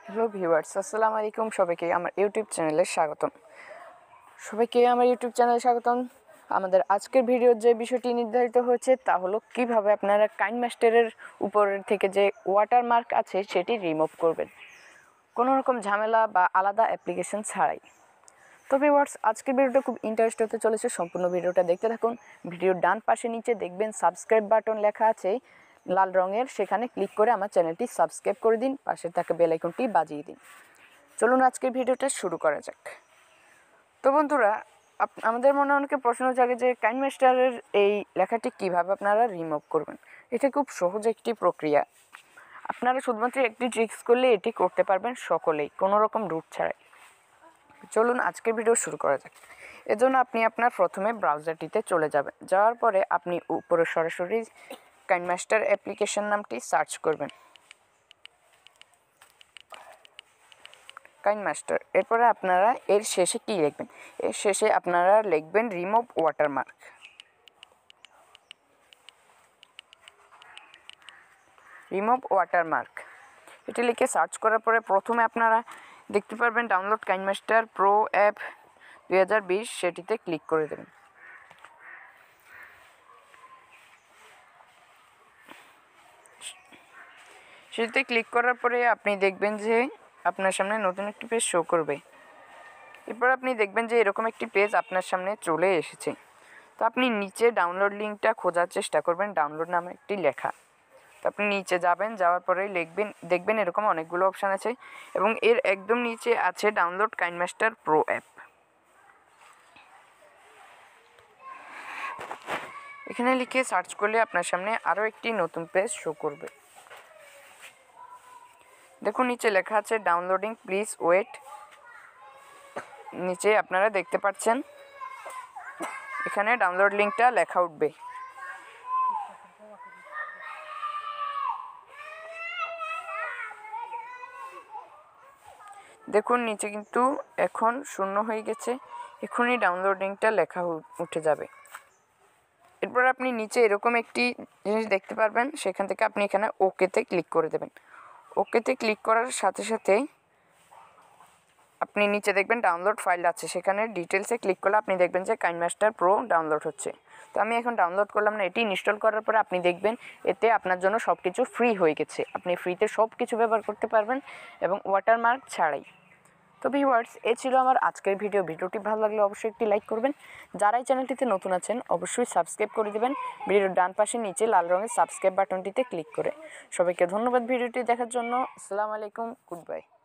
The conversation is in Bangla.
হ্যালো ভিউয়ার্স, আসসালামু আলাইকুম। সবাইকে আমার ইউটিউব চ্যানেলে স্বাগতম। আমাদের আজকের ভিডিওর যে বিষয়টি নির্ধারিত হয়েছে তা হলো কিভাবে আপনারা কাইনমাস্টারের উপরের থেকে যে ওয়াটারমার্ক আছে সেটি রিমুভ করবেন কোনো রকম ঝামেলা বা আলাদা অ্যাপ্লিকেশন ছাড়াই। তো ভিউয়ার্স, আজকের ভিডিওটা খুব ইন্টারেস্ট হতে চলেছে। সম্পূর্ণ ভিডিওটা দেখতে থাকুন। ভিডিওর ডান পাশে নিচে দেখবেন সাবস্ক্রাইব বাটন লেখা আছে লাল রঙের, সেখানে ক্লিক করে আমার চ্যানেলটি সাবস্ক্রাইব করে দিন, পাশে থাকা বেল আইকনটি বাজিয়ে দিন। চলুন আজকের ভিডিওটা শুরু করা যাক। তো বন্ধুরা, আমাদের মনে অনেকে প্রশ্ন জাগে যে কাইনমাস্টারের এই লেখাটি কিভাবে আপনারা রিমুভ করবেন। এটা খুব সহজ একটি প্রক্রিয়া। আপনারা শুধুমাত্র একটি ট্রিক্স করলে এটি করতে পারবেন সকলেই, কোনো রকম রুট ছাড়াই। চলুন আজকের ভিডিও শুরু করা যাক। এজন্য আপনি আপনার প্রথমে ব্রাউজারটিতে চলে যাবেন। যাওয়ার পরে আপনি উপরে সরাসরি কাইনমাস্টার অ্যাপ্লিকেশন নামটি সার্চ করবেন, কাইনমাস্টার। এরপরে আপনারা এর শেষে কী লিখবেন? এর শেষে আপনারা লিখবেন রিমুভ ওয়াটারমার্ক। রিমুভ ওয়াটারমার্ক এটি লিখে সার্চ করার পরে প্রথমে আপনারা দেখতে পারবেন ডাউনলোড কাইনমাস্টার প্রো অ্যাপ 2020, সেটিতে ক্লিক করে দেবেন। সেটিতে ক্লিক করার পরে আপনি দেখবেন যে আপনার সামনে নতুন একটি পেজ শো করবে। এরপর আপনি দেখবেন যে এরকম একটি পেজ আপনার সামনে চলে এসেছে। তো আপনি নিচে ডাউনলোড লিঙ্কটা খোঁজার চেষ্টা করবেন, ডাউনলোড নামে একটি লেখা। তো আপনি নিচে যাবেন, যাওয়ার পরে দেখবেন এরকম অনেকগুলো অপশান আছে এবং এর একদম নিচে আছে ডাউনলোড কাইনমাস্টার প্রো অ্যাপ। এখানে লিখে সার্চ করলে আপনার সামনে আরও একটি নতুন পেজ শো করবে। দেখুন নিচে লেখা আছে ডাউনলোডিং, প্লিজ ওয়েট। নিচে আপনারা দেখতে পাচ্ছেন এখানে ডাউনলোড লিঙ্কটা লেখা উঠবে। দেখুন নিচে কিন্তু এখন শূন্য হয়ে গেছে, এখনই ডাউনলোড লিঙ্কটা লেখা উঠে যাবে। এরপর আপনি নিচে এরকম একটি জিনিস দেখতে পারবেন, সেখান থেকে আপনি এখানে ওকেতে ক্লিক করে দেবেন। ওকেতে ক্লিক করার সাথে সাথে আপনি নিচে দেখবেন ডাউনলোড ফাইল আছে, সেখানে ডিটেলসে ক্লিক করলে আপনি দেখবেন যে কাইনমাস্টার প্রো ডাউনলোড হচ্ছে। তো আমি এখন ডাউনলোড করলাম না। এটি ইনস্টল করার পরে আপনি দেখবেন এতে আপনার জন্য সব কিছু ফ্রি হয়ে গেছে। আপনি ফ্রিতে সব কিছু ব্যবহার করতে পারবেন এবং ওয়াটারমার্ক ছাড়াই। তো ভিউয়ার্স, এ ছিল আমার আজকের ভিডিওটি ভালো লাগলে অবশ্যই একটি লাইক করবেন। যারা এই চ্যানেলটিতে নতুন আছেন অবশ্যই সাবস্ক্রাইব করে দেবেন ভিডিওর ডান পাশে নিচে লাল রঙের সাবস্ক্রাইব বাটনটিতে ক্লিক করে। সবাইকে ধন্যবাদ ভিডিওটি দেখার জন্য। আসসালামু আলাইকুম, গুড বাই।